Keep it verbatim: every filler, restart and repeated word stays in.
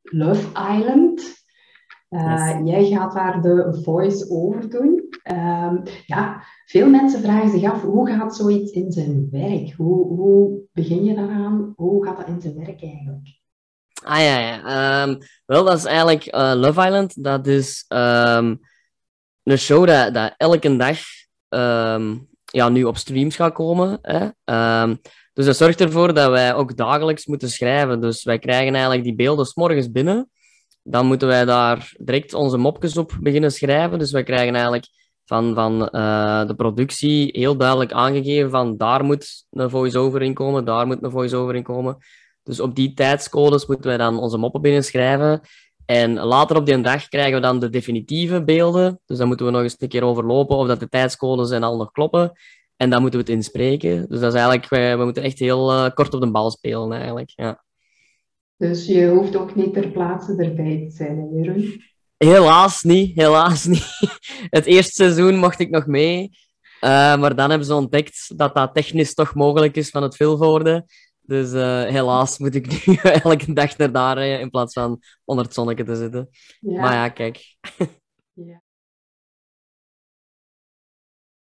Love Island. Yes. Uh, jij gaat daar de voice-over doen. Um, ja, veel mensen vragen zich af, hoe gaat zoiets in zijn werk? Hoe, hoe begin je daaraan? Hoe gaat dat in zijn werk eigenlijk? Ah ja, ja. Ehm, wel, dat is eigenlijk eh, Love Island. Dat is ehm, een show dat, dat elke dag ehm, ja, nu op streams gaat komen. Hè? Ehm, dus dat zorgt ervoor dat wij ook dagelijks moeten schrijven. Dus wij krijgen eigenlijk die beelden 's morgens binnen. Dan moeten wij daar direct onze mopjes op beginnen schrijven. Dus wij krijgen eigenlijk van, van eh, de productie heel duidelijk aangegeven van daar moet een voice-over in komen, daar moet een voice-over in komen. Dus op die tijdscodes moeten wij dan onze moppen binnen schrijven. En later op die dag krijgen we dan de definitieve beelden. Dus dan moeten we nog eens een keer overlopen of dat de tijdscodes en al nog kloppen. En dan moeten we het inspreken. Dus dat is eigenlijk, we, we moeten echt heel uh, kort op de bal spelen eigenlijk. Ja. Dus je hoeft ook niet ter plaatse erbij te zijn, hè, Jeroen? Helaas niet, helaas niet. Het eerste seizoen mocht ik nog mee. Uh, maar dan hebben ze ontdekt dat dat technisch toch mogelijk is van het Vilvoorde. Dus uh, helaas moet ik nu elke dag naar daar rijden in plaats van onder het zonnetje te zitten. Maar Ja. ja, kijk. Ja.